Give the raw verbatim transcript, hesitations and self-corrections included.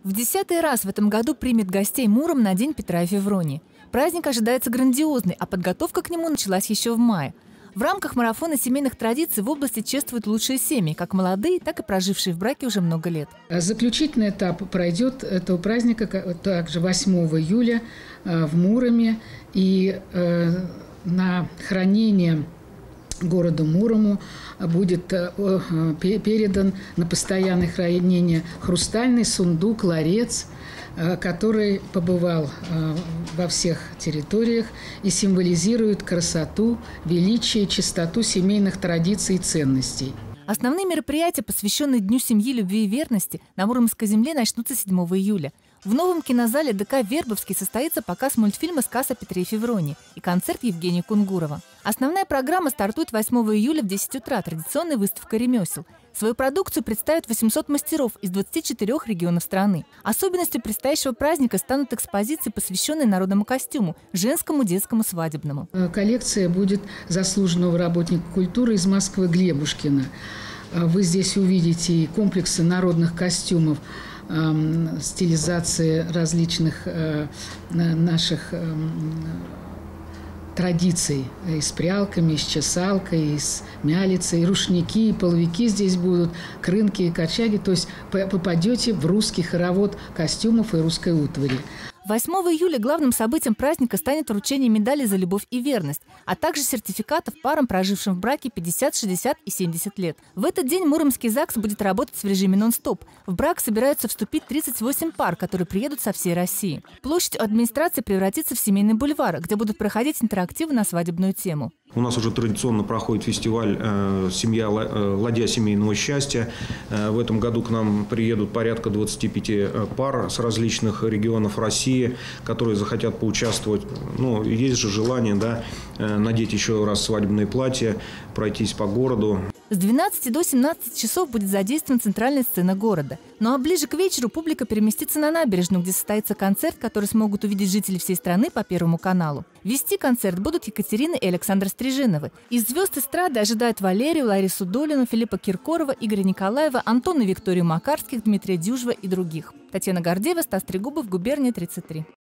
В десятый раз в этом году примет гостей Муром на День Петра и Февронии. Праздник ожидается грандиозный, а подготовка к нему началась еще в мае. В рамках марафона семейных традиций в области чествуют лучшие семьи, как молодые, так и прожившие в браке уже много лет. Заключительный этап пройдет этого праздника также восьмого июля в Муроме. И на хранение городу Мурому будет передан на постоянное хранение хрустальный сундук «Ларец», который побывал во всех территориях и символизирует красоту, величие и чистоту семейных традиций и ценностей. Основные мероприятия, посвященные Дню семьи, любви и верности, на Муромской земле начнутся седьмого июля. В новом кинозале ДК «Вербовский» состоится показ мультфильма «Сказ о Петре и Февронии» и концерт Евгения Кунгурова. Основная программа стартует восьмого июля в десять утра, традиционная выставка ремесел. Свою продукцию представят восемьсот мастеров из двадцати четырёх регионов страны. Особенностью предстоящего праздника станут экспозиции, посвященные народному костюму – женскому, детскому, свадебному. Коллекция будет заслуженного работника культуры из Москвы Глебушкина. Вы здесь увидите и комплексы народных костюмов, стилизации различных наших традиций и с прялками, и с чесалкой, и с мялицей, и рушники, и половики здесь будут, крынки и корчаги. То есть попадете в русский хоровод костюмов и русской утвари. восьмого июля главным событием праздника станет вручение медалей за любовь и верность, а также сертификатов парам, прожившим в браке пятьдесят, шестьдесят и семьдесят лет. В этот день Муромский ЗАГС будет работать в режиме нон-стоп. В брак собираются вступить тридцать восемь пар, которые приедут со всей России. Площадь администрации превратится в семейный бульвар, где будут проходить интерактивы на свадебную тему. У нас уже традиционно проходит фестиваль э, «Семья, ладья семейного счастья». Э, в этом году к нам приедут порядка двадцати пяти пар с различных регионов России, которые захотят поучаствовать. Ну, есть же желание, да, э, надеть еще раз свадебное платье, пройтись по городу. С двенадцати до семнадцати часов будет задействована центральная сцена города. Ну а ближе к вечеру публика переместится на набережную, где состоится концерт, который смогут увидеть жители всей страны по Первому каналу. Вести концерт будут Екатерина и Александр Стриженовы. Из звезд эстрады ожидают Валерию, Ларису Долину, Филиппа Киркорова, Игоря Николаева, Антона и Викторию Макарских, Дмитрия Дюжева и других. Татьяна Гордеева, Стас Трегубов, Губерния, тридцать три.